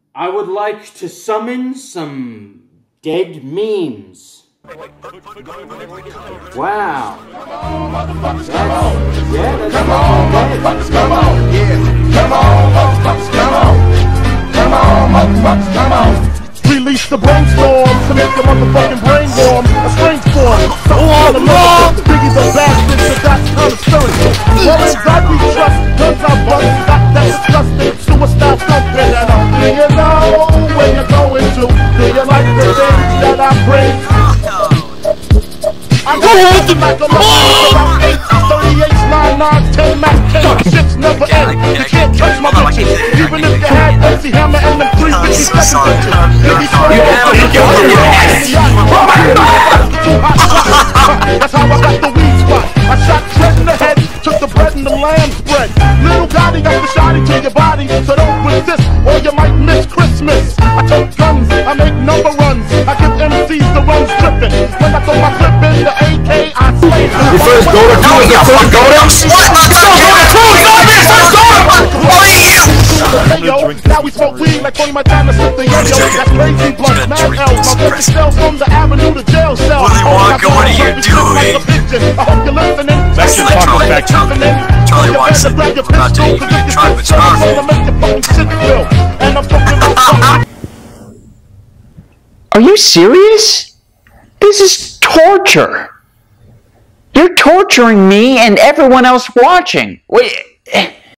I would like to summon some dead memes. Wow. That's Come on, dead. motherfuckers, come on, yeah. Come on, motherfuckers, come on. Come on, motherfuckers, come on. Release the brainstorm to make your motherfucking brain warm. A strange form, something on the love. Biggie's a bastard, so that's kind of sturdy. Warriors I we trust, guns I bust, got that disgusting suicide thumping. And do you know where you're going to? Do you like the things that I bring? I got something like a about 8, 38, 9, 10, Mac 10. Shit's never end. You can't touch my bitches. Even if you had MC Hammer and them 350 second bitches. That's how I got the weed spot. I shot Tread in the head, took the bread and the lamb spread. Little Gotti got the shotty to your body, so don't resist or you might miss Christmas. I tote guns, I make number runs, I give MCs the runs dripping. When I throw my clip in the AK, I slay them. Your first go to two is the first go to? Now we smoke weed like Tony Montana slipped the yo-yo. That's crazy blunt, mad L's. My bitch sells from the avenue to jail cell. Willy Wonka, what are you doing? I hope you're listening. Charlie wants it. We're about to eat chocolate scarf. Are you serious? This is torture. You're torturing me and everyone else watching. Wait.